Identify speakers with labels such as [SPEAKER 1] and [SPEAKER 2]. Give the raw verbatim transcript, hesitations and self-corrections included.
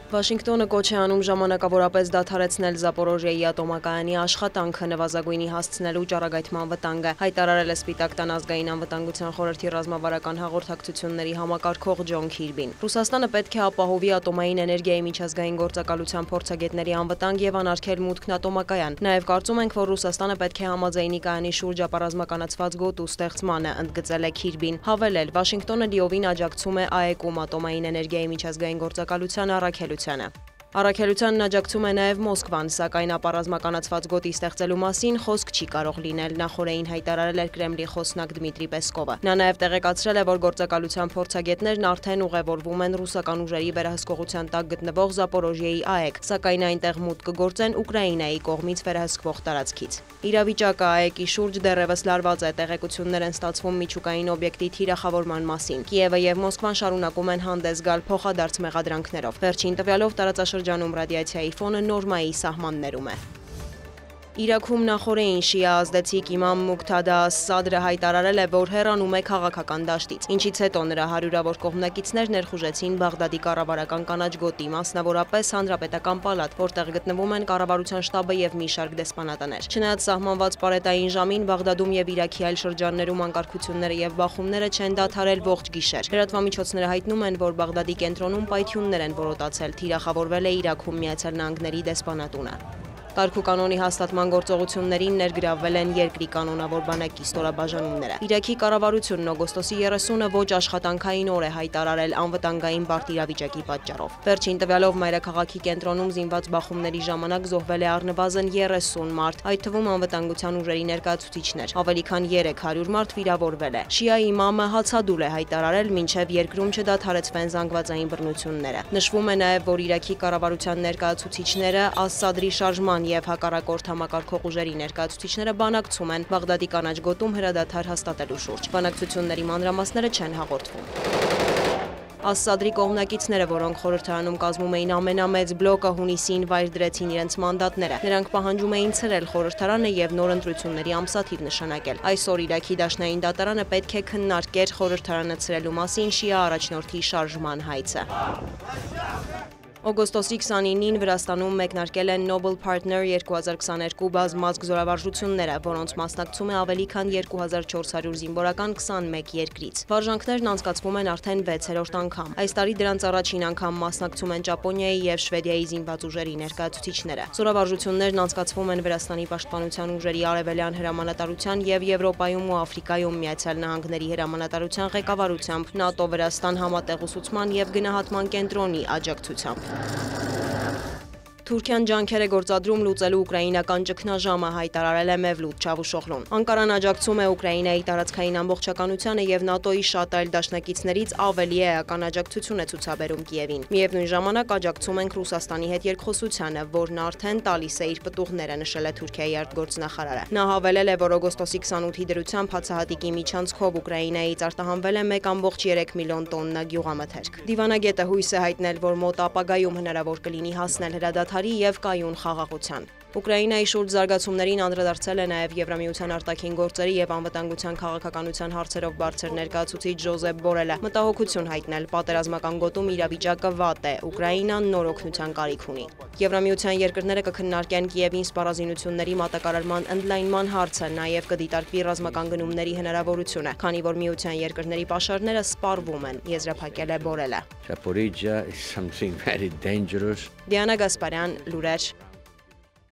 [SPEAKER 1] Վաշինգտոնը կոչ է անում ժամանակավորապես դադարեցնել Զապորոժիեի ատոմակայանի աշխատանքը նվազագույնի հասցնելու ճառագայթման վտանգը, հայտարարել է Սպիտակ տան ազգային անվտանգության խորհրդի ռազմավարական հաղորդակցությունների համակարգող Քիրբին։ Ռուսաստանը պետք է ապահովի ատոմային էներգիայի միջազգային գործակալության փորձագետների անվտանգ եւ անարգել մուտքն ատոմակայան։ Նաեւ կարծում ենք, որ Ռուսաստանը պետք է համաձայնի կայանի շուրջ ապառազմականացված գոտու ստեղծմանը, ընդգծել է Քիրբին, հավելել, Վաշինգտոնը լիովին աջակցում է ԱԷԿ-ում ատոմային էներգիայի միջազգային գործակալության առաքելությանը։ Առաքելությանն աջակցում է նաև Մոսկվան, սակայն ապառազմականացված գոտի ստեղծելու մասին խոսք չի կարող լինել, նախորդին հայտարարել էր Կրեմլի խոսնակ Դմիտրի Պեսկովը։ Նա նաև տեղեկացրել է, որ գործակալության փորձագետներն արդեն ուղևորվում են ռուսական ուժերի վերահսկողության տակ գտնվող Զապորոժիեի ԱԷԿ, սակայն այնտեղ մուտք կգործեն Ուկրաինայի կողմից վերահսկվող տարածքից։ Իրավիճակը ԱԷԿ-ի շուրջ դեռևս լարված է, տեղեկություններ են ստացվում միջուկային օբյեկտի թիրախավորման մասին։ Կիևը եւ Մոսկվան շարունակում են հանդես գալ փոխադարձ մեղադրանքներով։ Վերջին տվյալով տարածաշրջանում ռադիացիայի ֆոնը նորմայի սահմաններում է։ Իրաքում նախորդին շիա ազդեցիկ իմամ Մուկթադա Սադրը հայտարարել է, որ հեռանում է քաղաքական դաշտից, ինչից հետո նրա հարյուրավոր կողմնակիցներ ներխուժեցին Բաղդադի կառավարական կանաչ գոտի, մասնավորապես Հանրապետական պալատ, որտեղ գտնվում են կառավարության շտաբը եւ մի շարք դեսպանատներ։ Չնայած սահմանված պարետային ժամին Բաղդադում եւ Իրաքի այլ շրջաններում անկարգությունները եւ բախումները չեն դադարել ողջ գիշեր։ Լրատվամիջոցները հայտնում են, որ Բաղդադի կենտրոնում պայթյուններ են որոտացել, թիրախավորվել է Իրաքում Միացյալ Նահանգների դեսպանատունը։ Կարգուկանոնի հաստատման գործողություններին ներգրավվել են երկրի կանոնավոր բանակի ստորաբաժանումները։ Իրաքի կառավարությունն օգոստոսի երեսունը ոչ աշխատանքային օր է հայտարարել անվտանգային բարդ իրավիճակի պատճառով։ Վերջին տվյալով մայրաքաղաքի կենտրոնում զինված բախումների ժամանակ զոհվել է առնվազն երեսուն մարդ, այդ թվում անվտանգության ուժերի ներկայացուցիչներ։ Ավելի քան երեք հարյուր մարդ վիրավորվել է։ Շիա իմամը հացադուլ է հայտարարել, մինչև երկրում չդադարեցվեն զանգվածային բռնությունները։ Նշվում է նաև, որ Իրաքի կառավարության ներկայացուցիչները Ասադրի շարժման եւ հակառակորդ համակարգող ուժերի ներկայացուցիչները բանակցում են Բաղդադի կանաչ գոտում հրադադար հաստատելու շուրջ։ Բանակցությունների մանրամասները չեն հաղորդվում։ Ասադրի կողմնակիցները, որոնք խորհրդարանում կազմում էին ամենամեծ բլոկը, հունիսին վայր դրեցին իրենց մանդատները։ Նրանք պահանջում էին ցրել խորհրդարանը եւ նոր ընտրությունների ամսաթիվ նշանակել։ Այսօր Իրաքի դաշնային դատարանը պետք է քննարկեր խորհրդարանը ցրելու մասին շիա առաջնորդի շարժման հայցը։ Օգոստոսի քսանինին Վրաստանում մեկնարկել են Nobel Partner երկու հազար քսաներկու բազմազգ զորավարժությունները, որոնց մասնակցում է ավելի քան երկու հազար չորս հարյուր զինվորական քսանմեկ երկրից։ Վարժանքներն անցկացվում են արդեն վեցերորդ անգամ։ Այս տարի դրանց առաջին անգամ մասնակցում են Ճապոնիայի եւ Շվեդիայի զինված ուժերի ներկայացուցիչները։ Զորավարժություններն անցկացվում են Վրաստանի պաշտպանության ուժերի արևելյան հրամանատարության եւ Եվրոպայում ու Աֆրիկայում Միացյալ Նահանգների հրամանատարության ղեկավարությամբ, ՆԱՏՕ-Վրաստան համատեղ ուսուցման եւ գնահատման կենտրոնի աջակցությամբ։ Թուրքիան ջանքեր է գործադրում լուծելու ուկրաինական ճգնաժամը, հայտարարել է Մևլութ Չավուշօղլուն։ Անկարան աջակցում է Ուկրաինայի տարածքային ամբողջականությանը եւ ՆԱՏՕ-ի շատ այլ դաշնակիցներից ավելի էական աջակցություն է ցուցաբերում Կիևին։ Միևնույն ժամանակ աջակցում ենք Ռուսաստանի հետ երկխոսությանը, որն արդեն տալիս է իր պտուղները, նշել է Թուրքիայի արտգործնախարարը։ Նա հավելել է, որ օգոստոսի քսանութի դրությամբ հացահատիկի միջանցքով Ուկրաինայից արտահանվել է մեկ կόμma երեք միլիոն տոննա գյուղամթերք։ Դիվանագետը հույս է հայտնել, որ մոտ ապագայում հնարավոր կլինի հասնել հրադադարի եւ կայուն խաղաղության։ Ուկրաինայի շուրջ զարգացումներին անդրադարձել է նաև Եվրամիության արտաքին գործերի եւ անվտանգության քաղաքականության հարցերով բարձր ներկայացուցիչ Ջոզեփ Բորելը, մտահոգություն հայտնել պատերազմական գոտում իրավիճակը վատ է, Ուկրաինան նոր օգնության կարիք ունի։ Եվրամիության երկրները կքննարկեն Կիևին սպառազինությունների մատակարարման ընդլայնման հարցը, նաև կդիտարկվի ռազմական գնումների հնարավորությունը, քանի որ միության երկրների պաշարները սպառվում են, եզրափակել է Բորելը։
[SPEAKER 2] Zaporizhzhia is something very dangerous.
[SPEAKER 1] Դիանա Գասպարյան, Լուրեր։